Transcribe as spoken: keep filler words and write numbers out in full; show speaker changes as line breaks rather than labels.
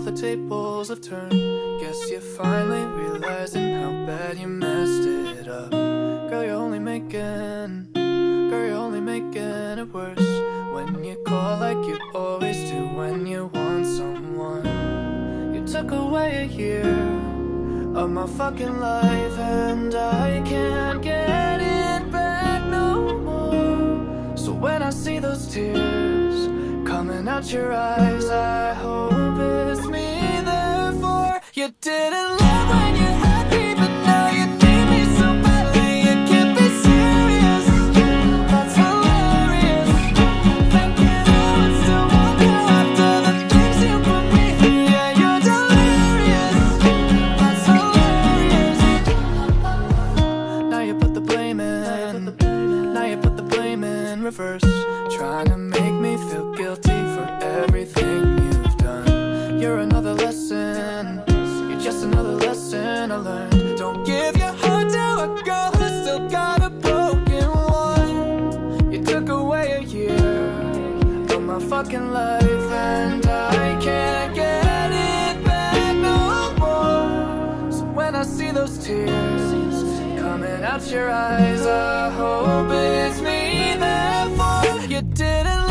the tables have turned. Guess you're finally realizing how bad you messed it up. Girl, you're only making, girl, you're only making it worse. When you call like you always do when you want someone. You took away a year of my fucking life, and I can't get it back no more. So when I see those tears coming out your eyes, I hope it's me, therefore you didn't love when you had me, but now you need me so badly. You can't be serious, that's hilarious. Thinking I would still want you after the things you put me through. Yeah, you're delirious, that's hilarious. Now you put the blame in, now you put the blame in reverse, trying to make me feel guilty for everything you've done. You're another lesson, you're just another lesson I learned. Don't give your heart to a girl who's still got a broken one. You took away a year of my fucking life, and I can't get it back no more. So when I see those tears coming out your eyes, I hope it's me, therefore you didn't